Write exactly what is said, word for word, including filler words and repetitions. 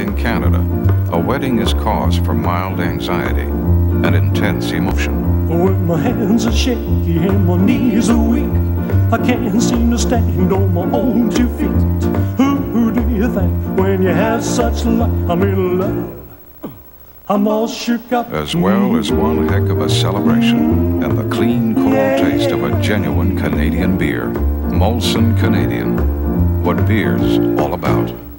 in Canada, a wedding is cause for mild anxiety and intense emotion. When my hands are shaky and my knees are weak, I can't seem to stand on my own two feet. Who do you think when you have such luck? I'm in love. I'm all shook up. As well as one heck of a celebration and the clean, cool taste of a genuine Canadian beer. Molson Canadian. What beer's all about.